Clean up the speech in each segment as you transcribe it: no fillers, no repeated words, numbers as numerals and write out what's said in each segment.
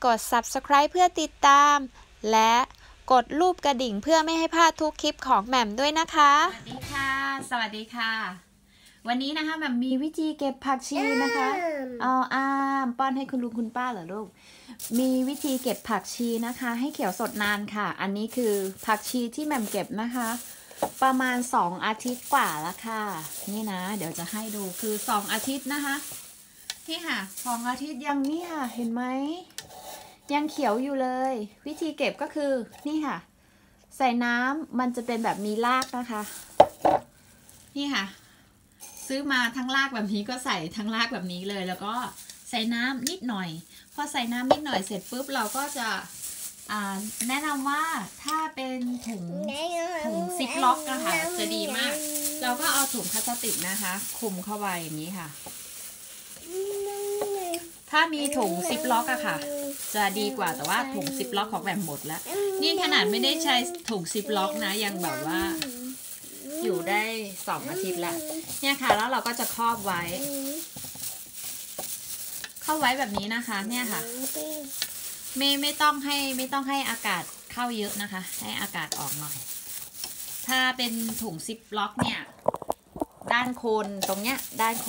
กด Subscribe เพื่อติดตามและกดรูปกระดิ่งเพื่อไม่ให้พลาดทุกคลิปของแหม่มด้วยนะคะสวัสดีค่ะสวัสดีค่ะวันนี้นะคะแหม่มมีวิธีเก็บผักชีนะคะป้อนให้คุณลุงคุณป้าเหรอลูกมีวิธีเก็บผักชีนะคะให้เขียวสดนานค่ะอันนี้คือผักชีที่แหม่มเก็บนะคะประมาณ2 อาทิตย์กว่าแล้วค่ะนี่นะเดี๋ยวจะให้ดูคือ2 อาทิตย์นะคะนี่ค่ะ2 อาทิตย์ยังนี่ค่ะเห็นไหมยังเขียวอยู่เลยวิธีเก็บก็คือนี่ค่ะใส่น้ำมันจะเป็นแบบมีรากนะคะนี่ค่ะซื้อมาทั้งรากแบบนี้ก็ใส่ทั้งรากแบบนี้เลยแล้วก็ใส่น้ำนิดหน่อยพอใส่น้ำนิดหน่อยเสร็จปุ๊บเราก็จะแนะนำว่าถ้าเป็นถุงซิปล็อกนะคะจะดีมากเราก็เอาถุงพลาสติกนะคะคลุมเข้าไว้อย่างนี้ค่ะถ้ามีถุงซิปล็อกอะค่ะจะดีกว่าแต่ว่าถุงซิปล็อกของแบบหมดแล้วนี่ขนาดไม่ได้ใช้ถุงซิปล็อกนะยังแบบว่าอยู่ได้2 อาทิตย์แล้วเนี่ยค่ะแล้วเราก็จะครอบไว้แบบนี้นะคะเนี่ยค่ะไม่ต้องให้อากาศเข้าเยอะนะคะให้อากาศออกหน่อยถ้าเป็นถุงซิปล็อกเนี่ยด้านโคนตรงเนี้ย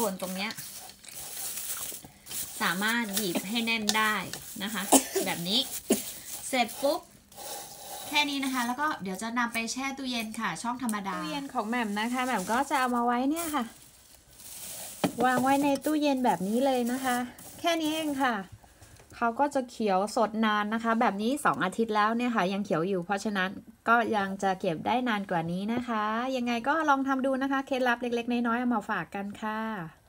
สามารถบีบให้แน่นได้นะคะแบบนี้เสร็จปุ๊บแค่นี้นะคะแล้วก็เดี๋ยวจะนำไปแช่ตู้เย็นค่ะช่องธรรมดาตู้เย็นของแหม่มนะคะแหม่มก็จะเอามาไว้เนี่ยค่ะวางไว้ในตู้เย็นแบบนี้เลยนะคะแค่นี้เองค่ะเขาก็จะเขียวสดนานนะคะแบบนี้2 อาทิตย์แล้วเนี่ยค่ะยังเขียวอยู่เพราะฉะนั้นก็ยังจะเก็บได้นานกว่านี้นะคะยังไงก็ลองทำดูนะคะเคล็ดลับเล็กๆน้อยๆเอามาฝากกันค่ะ